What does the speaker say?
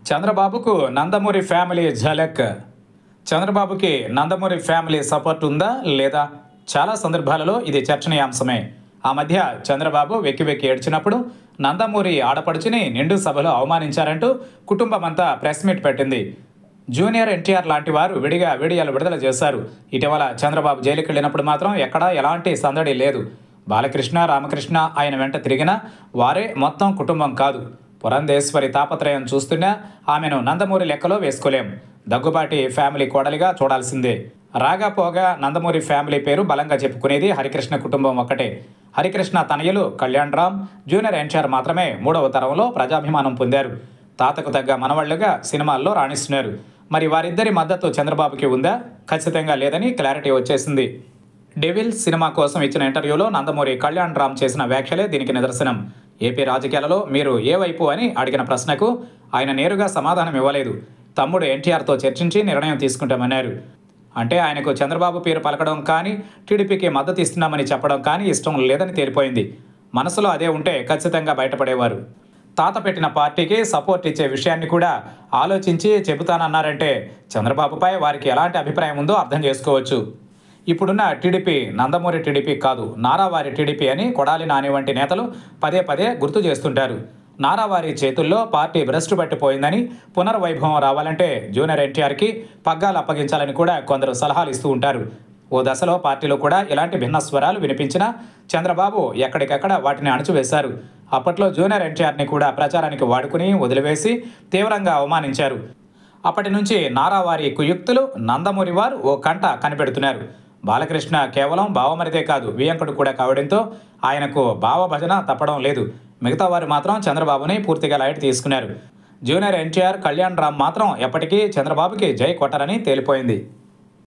చంద్రబాబుకు నందమూరి ఫ్యామిలీ ఝలక్. చంద్రబాబుకి Nandamuri family support ఉందా లేదా? చాలా సందర్భాలలో ఇది చర్చనీయాంశమే. ఆ మధ్య చంద్రబాబు వెక్కి వెక్కి ఏడ్చినప్పుడు నందమూరి ఆడపడుచుని నిండు సభలో అవమానించారంటూ కుటుంబమంతా ప్రెస్ మీట్ పెట్టింది. జూనియర్ ఎన్టీఆర్ లాంటి వారు విడిగా వీడియోలు విడుదల చేశారు. ఇటీవల చంద్రబాబు జైలుకి వెళ్ళినప్పుడు మాత్రం ఎక్కడా ఎలాంటి సందడి లేదు. బాలకృష్ణ, రామకృష్ణ ఆయన వెంట తిరిగినా వారే మొత్తం కుటుంబం కాదు. పురంధేశ్వరి తాపత్రయం చూస్తున్నా ఆమెను నందమూరి లెక్కలో వేసుకోలేం. దగ్గుబాటి ఫ్యామిలీ కోడలిగా చూడాల్సిందే. రాగా పోగా నందమూరి ఫ్యామిలీ పేరు బలంగా చెప్పుకునేది హరికృష్ణ కుటుంబం ఒక్కటే. హరికృష్ణ తనయులు కళ్యాణ్ రామ్, జూనియర్ ఎన్టీఆర్ మాత్రమే మూడవ తరంలో ప్రజాభిమానం పొందారు. తాతకు తగ్గ మనవళ్లుగా సినిమాల్లో రాణిస్తున్నారు. మరి వారిద్దరి మద్దతు చంద్రబాబుకి ఉందా? ఖచ్చితంగా లేదని క్లారిటీ వచ్చేసింది. డెవిల్ సినిమా కోసం ఇచ్చిన ఇంటర్వ్యూలో నందమూరి కళ్యాణ్ రామ్ చేసిన వ్యాఖ్యలే దీనికి నిదర్శనం. ఏపీ రాజకీయాలలో మీరు ఏ వైపు అని అడిగిన ప్రశ్నకు ఆయన నేరుగా సమాధానం ఇవ్వలేదు. తమ్ముడు ఎన్టీఆర్తో చర్చించి నిర్ణయం తీసుకుంటామన్నారు. అంటే ఆయనకు చంద్రబాబు పేరు పలకడం కానీ, టీడీపీకి మద్దతు ఇస్తున్నామని చెప్పడం కానీ ఇష్టం లేదని తేలిపోయింది. మనసులో అదే ఉంటే ఖచ్చితంగా బయటపడేవారు. తాత పెట్టిన పార్టీకి సపోర్ట్ ఇచ్చే విషయాన్ని కూడా ఆలోచించి చెబుతానన్నారంటే చంద్రబాబుపై వారికి ఎలాంటి అభిప్రాయం ఉందో అర్థం చేసుకోవచ్చు. ఇప్పుడున్న టీడీపీ నందమూరి టీడీపీ కాదు, నారావారి టీడీపీ అని కొడాలి నాని వంటి నేతలు పదే పదే గుర్తు చేస్తుంటారు. నారావారి చేతుల్లో పార్టీ భ్రష్టు పట్టిపోయిందని, పునర్వైభవం రావాలంటే జూనియర్ ఎన్టీఆర్కి పగ్గాలు అప్పగించాలని కూడా కొందరు సలహాలు ఇస్తూ ఉంటారు. ఓ దశలో పార్టీలో కూడా ఇలాంటి భిన్న స్వరాలు వినిపించినా చంద్రబాబు ఎక్కడికక్కడ వాటిని అణచివేశారు. అప్పట్లో జూనియర్ ఎన్టీఆర్ని కూడా ప్రచారానికి వాడుకుని వదిలివేసి తీవ్రంగా అవమానించారు. అప్పటి నుంచి నారావారి కుయుక్తులు నందమూరి వారు ఓ కంట కనిపెడుతున్నారు. బాలకృష్ణ కేవలం భావమరిదే కాదు, వియంకుడు కూడా కావడంతో ఆయనకు భావభజన తప్పడం లేదు. మిగతా వారు మాత్రం చంద్రబాబుని పూర్తిగా లైట్ తీసుకున్నారు. జూనియర్ ఎన్టీఆర్, కళ్యాణ్ రామ్ మాత్రం ఎప్పటికీ చంద్రబాబుకి జై కొట్టరని తేలిపోయింది.